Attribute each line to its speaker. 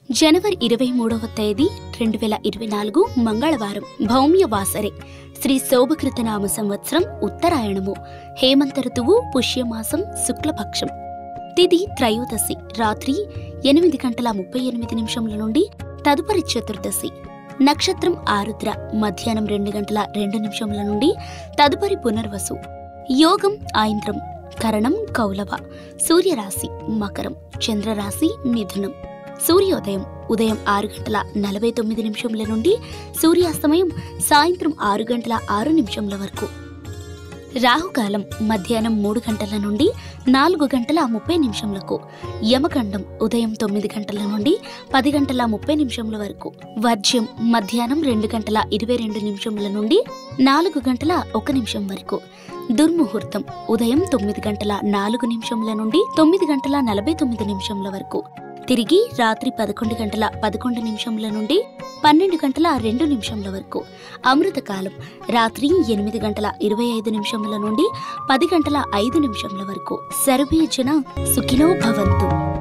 Speaker 1: జనవరి 23వ తేదీ 2024 మంగళవారం భౌమ్య వాసరే శ్రీ శోభకృతనామ సంవత్సరం ఉత్తరాయణము హేమంత ఋతువు పుష్యమాసం శుక్లపక్షం తిథి త్రయోదశి రాత్రి 8:38 నుండి తదుపరి చతుర్దశి నక్షత్రం ఆరుద్ర మధ్యాహ్నం 2:02 నుండి తదుపరి పునర్వసు యోగం ఐంద్రం కరణం కౌలవ సూర్యరాశి మకరం చంద్రరాశి మిథునం సూర్యోదయం ఉదయం 6:49 నుండి సూర్యాస్తమయం సాయంత్రం 6:06 వరకు రాహుకాలం మధ్యాహ్నం 3 గంటల నుండి 4:30 యమగండం ఉదయం 9 గంటల నుండి 10:30 వరకు వర్జ్యం మధ్యాహ్నం 2:22 నుండి 4:01 వరకు దుర్ముహూర్తం ఉదయం 9:04 నుండి 9:49 వరకు తిరిగి రాత్రి 11:11 నుండి 12:02 వరకు అమృతకాలం రాత్రి 8:25 నుండి 10:05 వరకు సర్వే జన సుఖినో భవంతు.